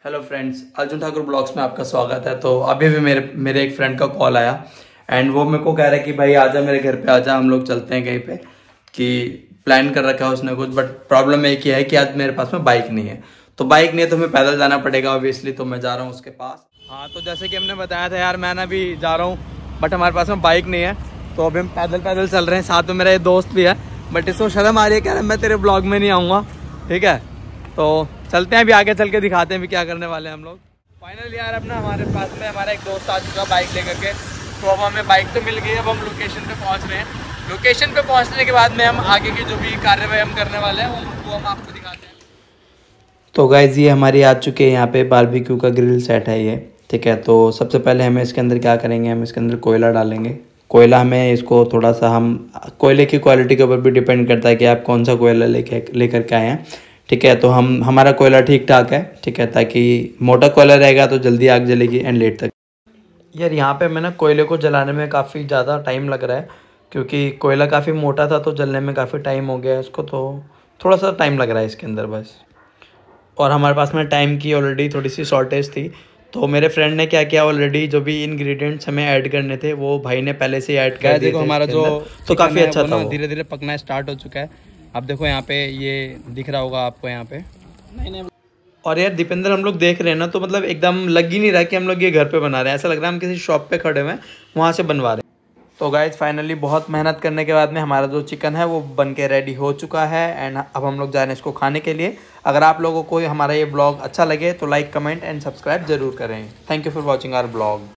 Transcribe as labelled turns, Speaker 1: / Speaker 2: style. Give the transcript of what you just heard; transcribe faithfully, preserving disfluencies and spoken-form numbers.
Speaker 1: Hello friends, Arjun Thakur vlogs में आपका स्वागत है। तो अभी भी मेरे मेरे एक फ्रेंड का कॉल आया एंड वो मेरे को कह रहा है कि भाई आजा मेरे घर पे आजा, हम लोग चलते हैं कहीं पे, कि प्लान कर रखा है उसने कुछ। बट प्रॉब्लम एक ही है कि आज मेरे पास में बाइक नहीं है, तो बाइक नहीं है तो हमें पैदल जाना पड़ेगा ऑब्वियसली। तो मैं जा रहा हूँ उसके पास। हाँ, तो जैसे कि हमने बताया था यार, मैं ना भी जा रहा हूँ बट हमारे पास में बाइक नहीं है, तो अभी हम पैदल पैदल चल रहे हैं। साथ में मेरा एक दोस्त भी है बट इसको शर्म आ रही है, कह रहा है मैं तेरे ब्लॉग में नहीं आऊँगा। ठीक है, तो चलते हैं, अभी आगे चल के दिखाते हैं भी क्या करने वाले हैं हम लोग। फाइनली यार अपना हमारे पास में हमारा एक दोस्त आ चुका बाइक लेकर के, तो अब हमें बाइक तो मिल गई। अब हम लोकेशन पे पहुंच रहे हैं। लोकेशन पे पहुंचने के बाद में हम आगे की जो भी कार्यवाही हम करने वाले हैं वो हम आपको दिखाते हैं। तो गाइज ये हमारी आ चुके हैं यहाँ पे बारबेक्यू का ग्रिल सेट है ये। ठीक है, तो सबसे पहले हमें इसके अंदर क्या करेंगे, हम इसके अंदर कोयला डालेंगे। कोयला हमें इसको थोड़ा सा, हम कोयले की क्वालिटी के ऊपर भी डिपेंड करता है कि आप कौन सा कोयला लेके लेकर के आए हैं। ठीक है, तो हम हमारा कोयला ठीक ठाक है। ठीक है, ताकि मोटा कोयला रहेगा तो जल्दी आग जलेगी एंड लेट तक। यार यहाँ पे मैं ना कोयले को जलाने में काफ़ी ज़्यादा टाइम लग रहा है, क्योंकि कोयला काफ़ी मोटा था तो जलने में काफ़ी टाइम हो गया है इसको, तो थोड़ा सा टाइम लग रहा है इसके अंदर बस। और हमारे पास में टाइम की ऑलरेडी थोड़ी सी शॉर्टेज थी, तो मेरे फ्रेंड ने क्या किया, ऑलरेडी जो भी इंग्रेडिएंट्स हमें ऐड करने थे वो भाई ने पहले से ऐड कर दिए थे। हमारा जो तो काफ़ी अच्छा था, धीरे धीरे पकना स्टार्ट हो चुका है। अब देखो यहाँ पे ये दिख रहा होगा आपको यहाँ पे। नहीं नहीं और यार दीपेंद्र, हम लोग देख रहे हैं ना, तो मतलब एकदम लग ही नहीं रहा कि हम लोग ये घर पे बना रहे हैं। ऐसा लग रहा है हम किसी शॉप पे खड़े हुए हैं, वहाँ से बनवा रहे हैं। तो गाइज फाइनली बहुत मेहनत करने के बाद में हमारा जो चिकन है वो बन के रेडी हो चुका है एंड अब हम लोग जा रहे हैं इसको खाने के लिए। अगर आप लोगों को हमारा ये ब्लॉग अच्छा लगे तो लाइक, कमेंट एंड सब्सक्राइब जरूर करें। Thank you for watching our blog.